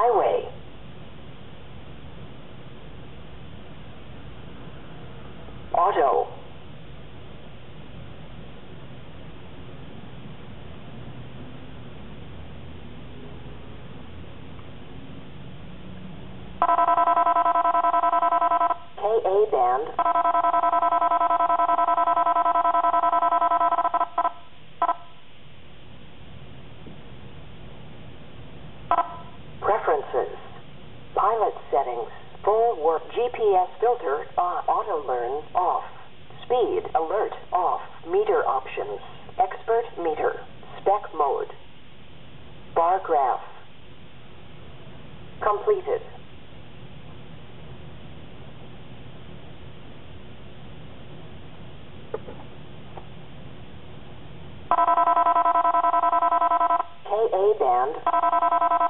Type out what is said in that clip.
Highway. Auto. KA band. Preferences. Pilot settings. Full work GPS filter auto learn off. Speed alert off. Meter options. Expert meter. Spec mode. Bar graph. Completed. KA band.